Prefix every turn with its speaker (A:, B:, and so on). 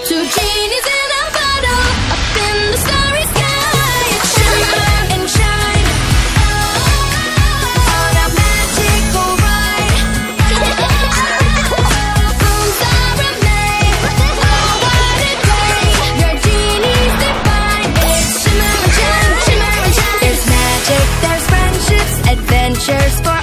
A: Two genies in a bottle, up in the starry sky. Shimmer and shine on a magical ride. Fools are amazed. Oh, what a day! Your genies divine. It's shimmer and shine, shimmer and shine. There's magic, there's friendships, adventures for